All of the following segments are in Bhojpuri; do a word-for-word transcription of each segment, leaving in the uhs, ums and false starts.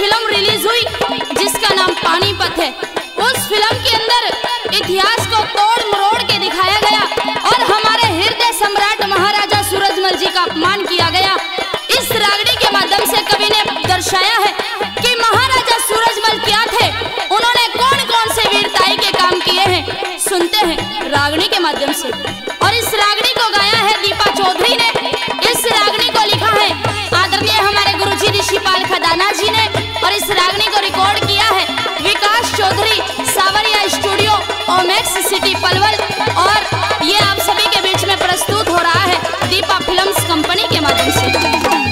फिल्म रिलीज हुई जिसका नाम पानीपत है। उस फिल्म के अंदर इतिहास को तोड़ मरोड़ के दिखाया गया और हमारे हृदय सम्राट महाराजा सूरजमल जी का अपमान किया गया। इस रागनी के माध्यम से कवि ने दर्शाया है कि महाराजा सूरजमल क्या थे, उन्होंने कौन कौन से वीरताई के काम किए हैं। सुनते हैं रागनी के माध्यम से। और इस रागनी को गाया है दीपा चौधरी ने। इस रागनी को लिखा है आदरणीय हमारे गुरुजी ऋषिपाल खदाना जी ने और इस रागनी को रिकॉर्ड किया है विकास चौधरी, सावरिया स्टूडियो, ओमेक्स सिटी पलवल। और ये आप सभी के बीच में प्रस्तुत हो रहा है दीपा फिल्म्स कंपनी के माध्यम से।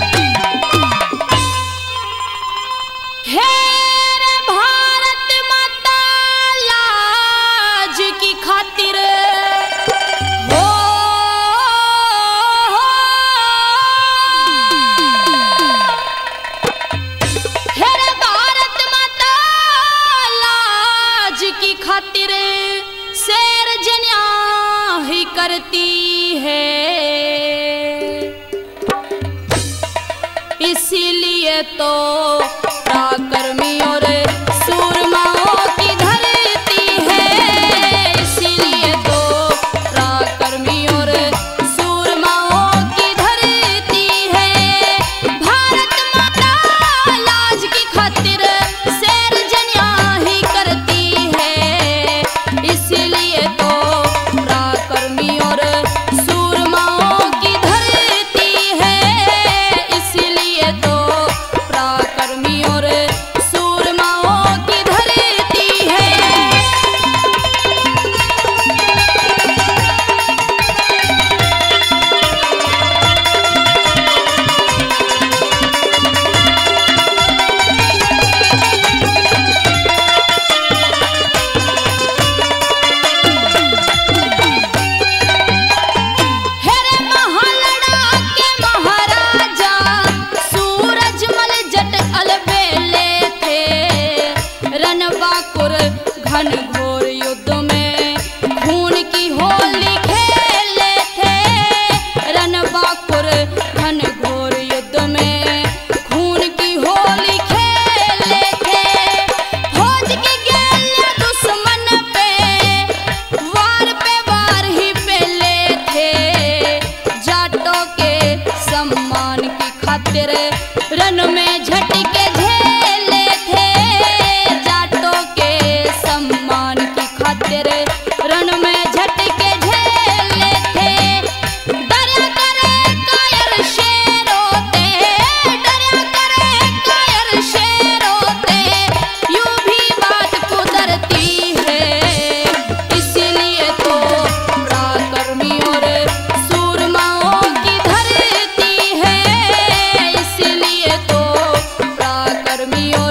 खातिर हो हेरे भारत माता लाज की खातिर शेर जनिया ही करती है, इसीलिए तो पराक्रमी और सूरमाओं की धरती है। घन घोर युद्ध में खून की होली खेले थे। रणबांकुर घन घोर युद्ध में खून की होली खेले थे। फौज की गैलियां दुश्मन पे वार पे वार ही पेले थे। जाटों के सम्मान की खातिर रण में झटके झेले थे। जाटों के सम्मान की खातिर रण में झटके झेले थे। डरा करे कायर शेर होते, डरा करे कायर शेर होते, यूं भी बात कुदरती है। इसीलिए तो पराक्रमी और सूरमाओं की धरती है। इसीलिए तो पराक्रमी